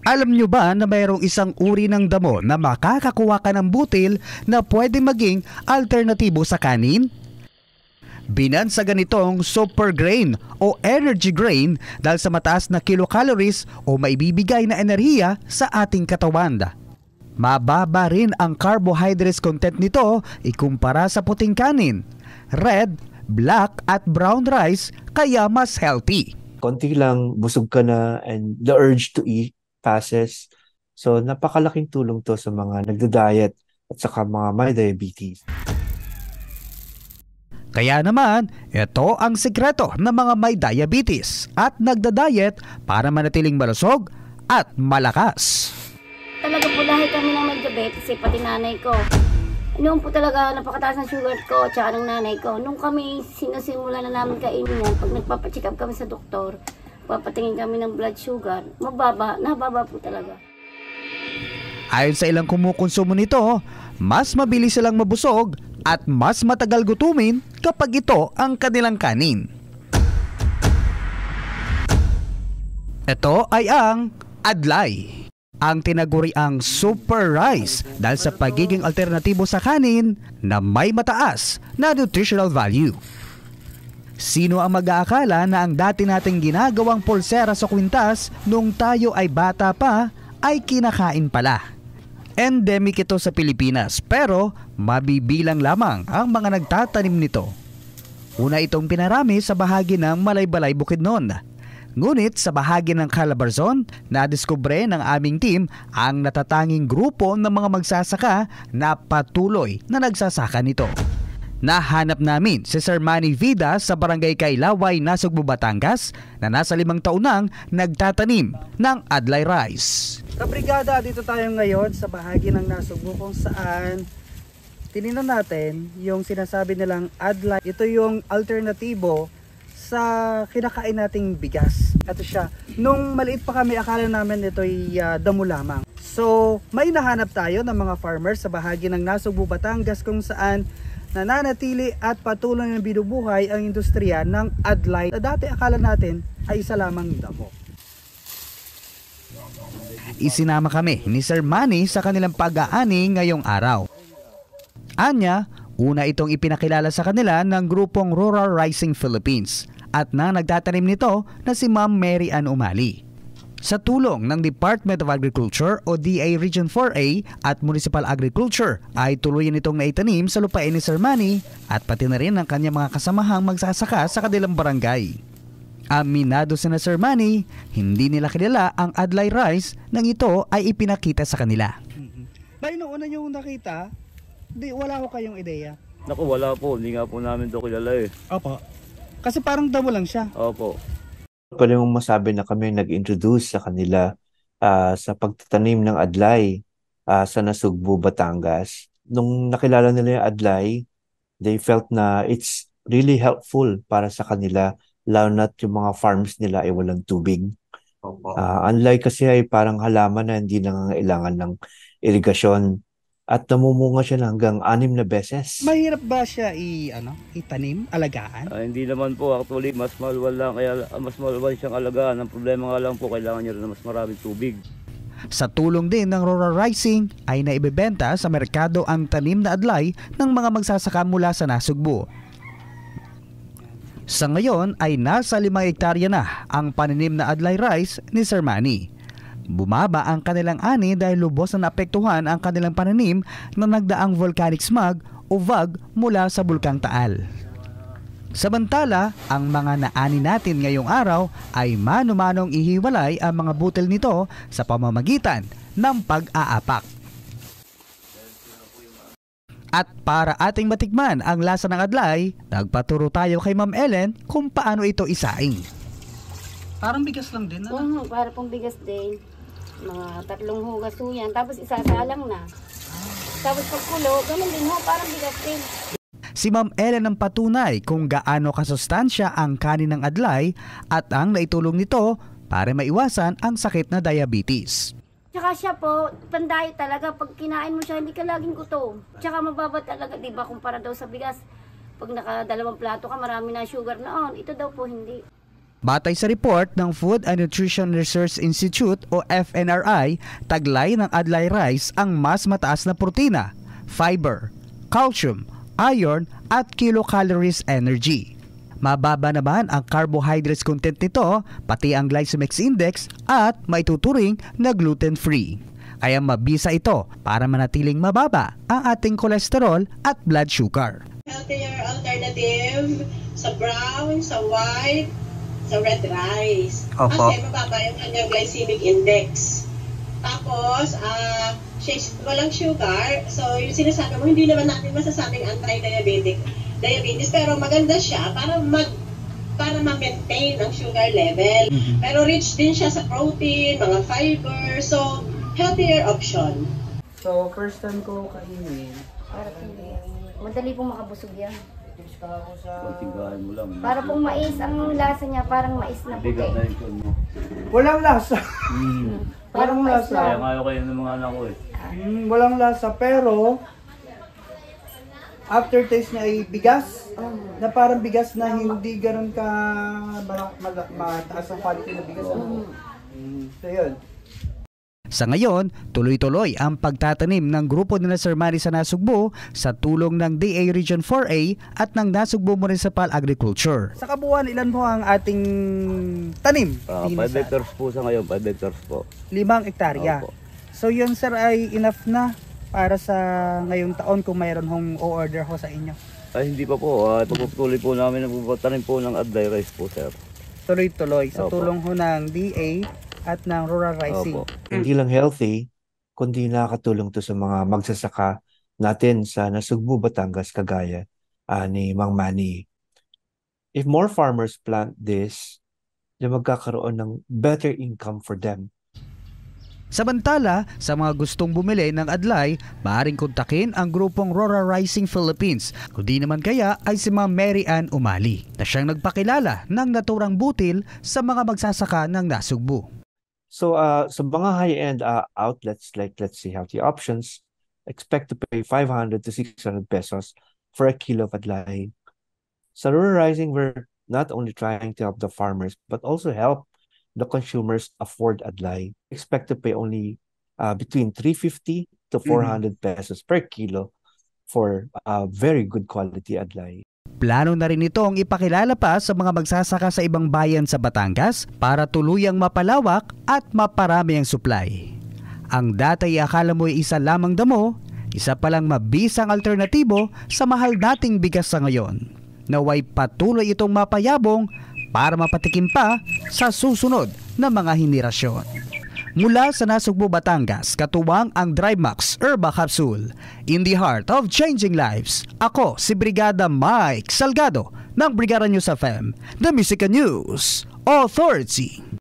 Alam nyo ba na mayroong isang uri ng damo na makakakuha ka ng butil na pwede maging alternatibo sa kanin? Binansagan itong super grain o energy grain dahil sa mataas na kilocalories o maibibigay na enerhiya sa ating katawan. Mababa rin ang carbohydrates content nito ikumpara sa puting kanin, red, black at brown rice, kaya mas healthy. Konti lang, busog ka na and the urge to eat passes. So napakalaking tulong to sa mga nagda-diet at saka mga may diabetes. Kaya naman, ito ang sikreto ng mga may diabetes at nagda-diet para manatiling malusog at malakas. Talaga po dahil kami ng may diabetes, pati nanay ko. Noon po talaga napakataas ng sugar ko at saka ng nanay ko. Nung kami sinasimula na namin kainin yan, pag nagpapacheck up kami sa doktor, papatingin kami ng blood sugar, nababa po talaga. Ayon sa ilang kumukonsumo nito, mas mabilis silang mabusog at mas matagal gutumin kapag ito ang kanilang kanin. Ito ay ang adlay. Ang tinaguriang super rice dahil sa pagiging alternatibo sa kanin na may mataas na nutritional value. Sino ang mag-aakala na ang dati nating ginagawang pulsera sa kwintas nung tayo ay bata pa ay kinakain pala? Endemic ito sa Pilipinas pero mabibilang lamang ang mga nagtatanim nito. Una itong pinarami sa bahagi ng Malaybalay, Bukidnon. Ngunit sa bahagi ng Calabarzon, nadiskubre ng aming team ang natatanging grupo ng mga magsasaka na patuloy na nagsasaka nito. Nahanap namin si Sir Manny Vida sa Barangay Kailaway, Nasugbu, Batangas na nasa 5 taon nang nagtatanim ng adlay rice. Kabrigada, dito tayo ngayon sa bahagi ng Nasugbu kung saan tinignan natin yung sinasabi nilang adlay. Ito yung alternatibo sa kinakain nating bigas. Ito siya. Nung maliit pa kami, akala namin ito'y damo lamang. So may nahanap tayo ng mga farmers sa bahagi ng Nasugbu, Batangas kung saan nananatili at patuloy na binubuhay ang industriya ng adlay na dati akala natin ay isa lamang damo. Isinama kami ni Sir Manny sa kanilang pag-aani ngayong araw. Anya, una itong ipinakilala sa kanila ng grupong Rural Rising Philippines at nang nagtatanim nito na si Ma'am Mary Ann Umali. Sa tulong ng Department of Agriculture o DA Region 4A at Municipal Agriculture ay tuluyan itong naitanim sa lupain ni Sir Manny at pati na rin ang kanyang mga kasamahang magsasaka sa kanilang barangay. Aminado si na Sir Manny, hindi nila kilala ang adlay rice nang ito ay ipinakita sa kanila. Bay, noong una nyo nakita, wala ko kayong ideya? Naku, wala po. Hindi nga po namin ito kilala eh. Opo. Kasi parang damo lang siya. Opo. Pwede mong masabi na kami nag-introduce sa kanila sa pagtatanim ng adlay sa Nasugbu, Batangas. Nung nakilala nila yung adlay, they felt na it's really helpful para sa kanila, lalo na't yung mga farms nila ay walang tubig. Unlike kasi ay parang halaman na hindi nangangailangan ng irigasyon at namumunga siya hanggang 6 na beses. Mahirap ba siya itanim, alagaan? Hindi naman po, actually mas maluwal lang, kaya mas maluwal siyang alagaan. Ang problema nga lang po, kailangan niya rin na mas maraming tubig. Sa tulong din ng Rural Rising ay naibebenta sa merkado ang tanim na adlay ng mga magsasaka mula sa Nasugbu. Sa ngayon ay nasa 5 hektarya na ang paninim na adlay rice ni Sir Manny. Bumaba ang kanilang ani dahil lubos na naapektuhan ang kanilang pananim na nagdaang volcanic smog o VOG mula sa Bulkang Taal. Samantala, ang mga naani natin ngayong araw ay mano-manong ihiwalay ang mga butil nito sa pamamagitan ng pag-aapak. At para ating matikman ang lasa ng adlay, nagpaturo tayo kay Ma'am Ellen kung paano ito isaing. Parang bigas lang din. Para pong bigas din. Mga 3 hugas ho yan. Tapos isasalang na. Tapos pagkulo, ganun din ho. Parang bigas din. Si Ma'am Ellen ang patunay kung gaano kasustansya ang kanin ng adlay at ang naitulong nito para maiwasan ang sakit na diabetes. Tsaka siya po, pandayo talaga. Pag kinain mo siya, hindi ka laging gutom. Tsaka mababa talaga, diba? Kumpara daw sa bigas. Pag naka 2 plato ka, marami na sugar noon. Ito daw po hindi. Batay sa report ng Food and Nutrition Research Institute o FNRI, taglay ng Adlay rice ang mas mataas na protina, fiber, calcium, iron at kilocalories energy. Mababa naman ang carbohydrates content nito, pati ang glycemic index at maituturing na gluten-free. Kaya mabisa ito para manatiling mababa ang ating kolesterol at blood sugar. Healthier alternative sa brown, sa white, sa red rice. Kasi mababa yung kanyang glycemic index. Tapos, walang sugar. So, yung sinasabi mo, hindi naman natin masasabing diabetes, pero maganda siya para ma-maintain ang sugar level. Pero rich din siya sa protein, mga fiber. So, healthier option. So, first time ko kainin. Madali pong makabusog yan. Kontinggahan mo lang. Para pong mais, ang lasa niya parang mais na puti. Bigat na yun mo. Walang lasa. Parang Walang mais lasa. Kaya lang. nga kayo ng mga anak ko eh. Walang lasa, pero aftertaste niya ay bigas. Na parang bigas na hindi ganun ka mataas ang quality na bigas. So yun. Sa ngayon, tuloy-tuloy ang pagtatanim ng grupo ni Sir Manny sa Nasugbu sa tulong ng DA Region 4A at ng Nasugbu Municipal Agriculture. Sa kabuuan, ilan po ang ating tanim? 5 hectares po sa ngayon, 5 hectares po. 5 hektarya. Opo. So yun sir ay enough na para sa ngayong taon kung mayroon hong o-order ho sa inyo. Ay hindi pa po, pagputuloy po namin nagpapatanim po ng Adlay rice po sir. Tuloy-tuloy sa Opo. tulong ho ng DA at ng Rural Rising. Opo. Hindi lang healthy, kundi nakakatulong to sa mga magsasaka natin sa Nasugbu, Batangas, kagaya ni Mang Manny. If more farmers plant this, magkakaroon ng better income for them. Samantala, sa mga gustong bumili ng Adlay, maaaring kontakin ang grupong Rural Rising Philippines. Kundi naman kaya ay si Ma'am Mary Ann Umali na siyang nagpakilala ng naturang butil sa mga magsasaka ng Nasugbu. So sa mga high-end outlets like let's say Healthy Options, expect to pay 500 to 600 pesos for a kilo of Adlay. Sa Rural Rising, we're not only trying to help the farmers but also help the consumers afford Adlay. Expect to pay only between 350 to 400 pesos per kilo for very good quality Adlay. Plano na rin itong ipakilala pa sa mga magsasaka sa ibang bayan sa Batangas para tuluyang mapalawak at maparami ang supply. Ang dati akala mo ay isa lamang damo, isa palang mabisang alternatibo sa mahal nating bigas sa ngayon. Naway patuloy itong mapayabong para mapatikim pa sa susunod na mga henerasyon. Mula sa Nasugbu, Batangas, katuwang ang DriveMax Herba Capsule. In the heart of changing lives, ako si Brigada Mike Salgado ng Brigada News FM, The Music News Authority.